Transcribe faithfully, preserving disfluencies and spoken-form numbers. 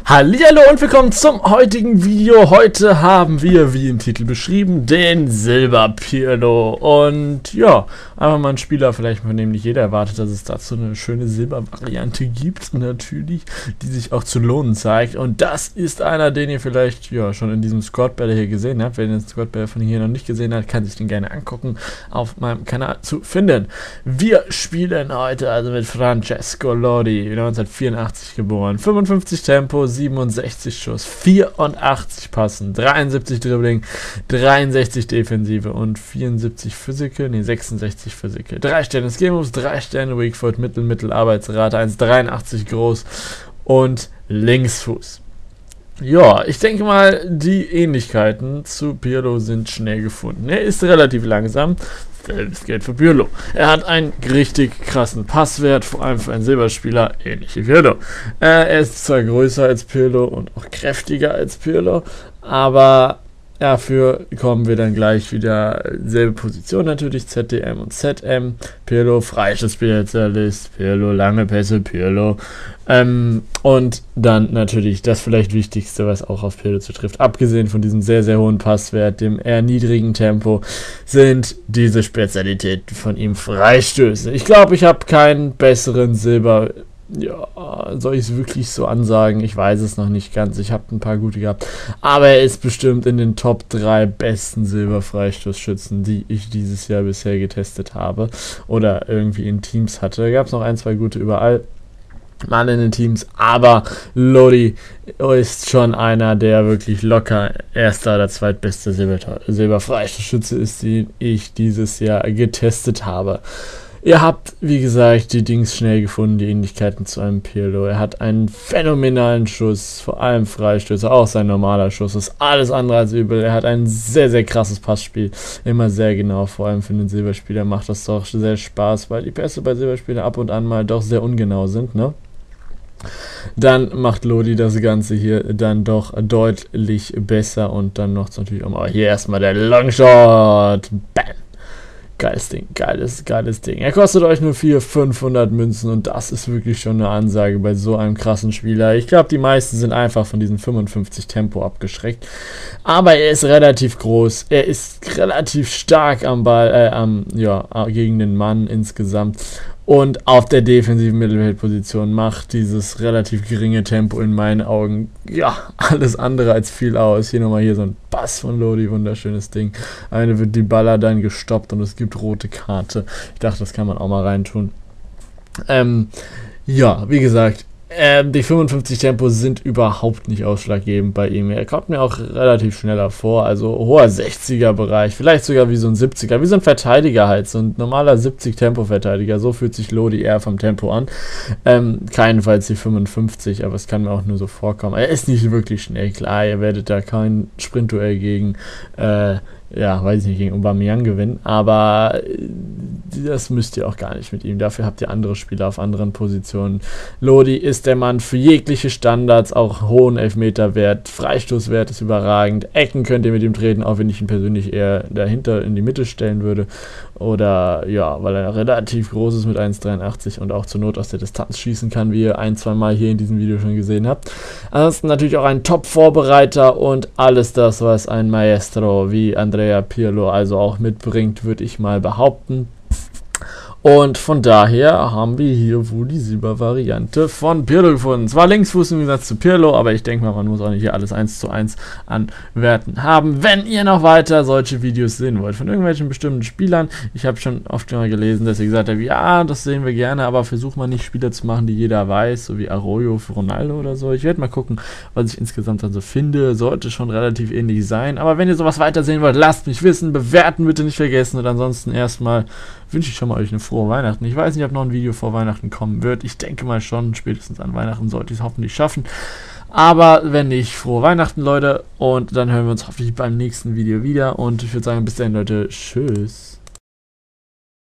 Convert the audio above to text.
Hallihallo und willkommen zum heutigen Video. Heute haben wir, wie im Titel beschrieben, den Silber Pirlo. Und ja, einfach mal ein Spieler, vielleicht von dem nicht jeder erwartet, dass es dazu eine schöne Silber-Variante gibt, natürlich, die sich auch zu lohnen zeigt. Und das ist einer, den ihr vielleicht ja schon in diesem Squad-Battle hier gesehen habt. Wer den Squad-Battle von hier noch nicht gesehen hat, kann sich den gerne angucken, auf meinem Kanal zu finden. Wir spielen heute also mit Francesco Lodi, neunzehnhundertvierundachtzig geboren, fünfundfünfzig Tempo, siebenundsechzig Schuss, vierundachtzig Passen, dreiundsiebzig Dribbling, dreiundsechzig Defensive und vierundsiebzig Physical, ne sechsundsechzig Physical. drei Sterne Skill Moves, drei Sterne Weak Foot, Mittel, Mittel, Arbeitsrate, eins Komma dreiundachtzig groß und Linksfuß. Ja, ich denke mal, die Ähnlichkeiten zu Pirlo sind schnell gefunden. Er ist relativ langsam. Das gilt für Pirlo. Er hat einen richtig krassen Passwert, vor allem für einen Silberspieler, ähnlich wie Pirlo. Äh, er ist zwar größer als Pirlo und auch kräftiger als Pirlo, aber dafür kommen wir dann gleich wieder selbe Position natürlich, Z D M und Z M. Pirlo, Freischuss-Spezialist, Pirlo, lange Pässe, Pirlo. Ähm, und dann natürlich das vielleicht Wichtigste, was auch auf Pirlo zutrifft, abgesehen von diesem sehr, sehr hohen Passwert, dem eher niedrigen Tempo, sind diese Spezialitäten von ihm Freistöße. Ich glaube, ich habe keinen besseren Silber... Ja, soll ich es wirklich so ansagen? Ich weiß es noch nicht ganz. Ich habe ein paar gute gehabt. Aber er ist bestimmt in den Top drei besten Silberfreistoßschützen, die ich dieses Jahr bisher getestet habe. Oder irgendwie in Teams hatte. Da gab es noch ein, zwei gute überall. Mal in den Teams. Aber Lodi ist schon einer, der wirklich locker erster oder zweitbeste Silberfreistoßschütze ist, den ich dieses Jahr getestet habe. Ihr habt, wie gesagt, die Dings schnell gefunden, die Ähnlichkeiten zu einem Pirlo. Er hat einen phänomenalen Schuss, vor allem Freistöße, auch sein normaler Schuss ist alles andere als übel. Er hat ein sehr, sehr krasses Passspiel, immer sehr genau, vor allem für den Silberspieler macht das doch sehr Spaß, weil die Pässe bei Silberspielern ab und an mal doch sehr ungenau sind, ne? Dann macht Lodi das Ganze hier dann doch deutlich besser und dann noch natürlich auch mal hier erstmal der Longshot. Bam! Geiles Ding, geiles, geiles Ding. Er kostet euch nur vierhundert, fünfhundert Münzen und das ist wirklich schon eine Ansage bei so einem krassen Spieler. Ich glaube, die meisten sind einfach von diesem fünfundfünfzig Tempo abgeschreckt. Aber er ist relativ groß, er ist relativ stark am Ball, äh, am, ja, gegen den Mann insgesamt. Und auf der defensiven Mittelfeldposition macht dieses relativ geringe Tempo in meinen Augen, ja, alles andere als viel aus. Hier nochmal hier so ein Pass von Lodi, wunderschönes Ding. Eine wird die Baller dann gestoppt und es gibt rote Karte. Ich dachte, das kann man auch mal reintun. Ähm, ja, wie gesagt, Ähm, die fünfundfünfzig Tempo sind überhaupt nicht ausschlaggebend bei ihm. Er kommt mir auch relativ schneller vor, also hoher sechziger Bereich, vielleicht sogar wie so ein siebziger, wie so ein Verteidiger halt, so ein normaler siebzig Tempo Verteidiger, so fühlt sich Lodi eher vom Tempo an. Ähm, keinenfalls die fünfundfünfzig, aber es kann mir auch nur so vorkommen. Er ist nicht wirklich schnell, klar, ihr werdet da kein Sprintduell gegen, äh, ja, weiß ich nicht, gegen Aubameyang gewinnen, aber das müsst ihr auch gar nicht mit ihm. Dafür habt ihr andere Spieler auf anderen Positionen. Lodi ist der Mann für jegliche Standards, auch hohen Elfmeterwert, Freistoßwert ist überragend, Ecken könnt ihr mit ihm treten, auch wenn ich ihn persönlich eher dahinter in die Mitte stellen würde. Oder, ja, weil er relativ groß ist mit eins Komma dreiundachtzig und auch zur Not aus der Distanz schießen kann, wie ihr ein, zwei Mal hier in diesem Video schon gesehen habt. Ansonsten natürlich auch ein Top-Vorbereiter und alles das, was ein Maestro wie Andrea Pirlo also auch mitbringt, würde ich mal behaupten. Und von daher haben wir hier wohl die Silber-Variante von Pirlo gefunden. Zwar Linksfuß im Gegensatz zu Pirlo, aber ich denke mal, man muss auch nicht hier alles eins zu eins anwerten haben. Wenn ihr noch weiter solche Videos sehen wollt von irgendwelchen bestimmten Spielern, ich habe schon oft mal gelesen, dass ihr gesagt habt, ja, das sehen wir gerne, aber versucht mal nicht Spieler zu machen, die jeder weiß, so wie Arroyo für Ronaldo oder so. Ich werde mal gucken, was ich insgesamt dann so finde. Sollte schon relativ ähnlich sein. Aber wenn ihr sowas weiter sehen wollt, lasst mich wissen, bewerten bitte nicht vergessen und ansonsten erstmal wünsche ich schon mal euch eine frohe Weihnachten. Ich weiß nicht, ob noch ein Video vor Weihnachten kommen wird. Ich denke mal schon, spätestens an Weihnachten sollte ich es hoffentlich schaffen. Aber wenn nicht, frohe Weihnachten, Leute. Und dann hören wir uns hoffentlich beim nächsten Video wieder. Und ich würde sagen, bis dahin, Leute. Tschüss.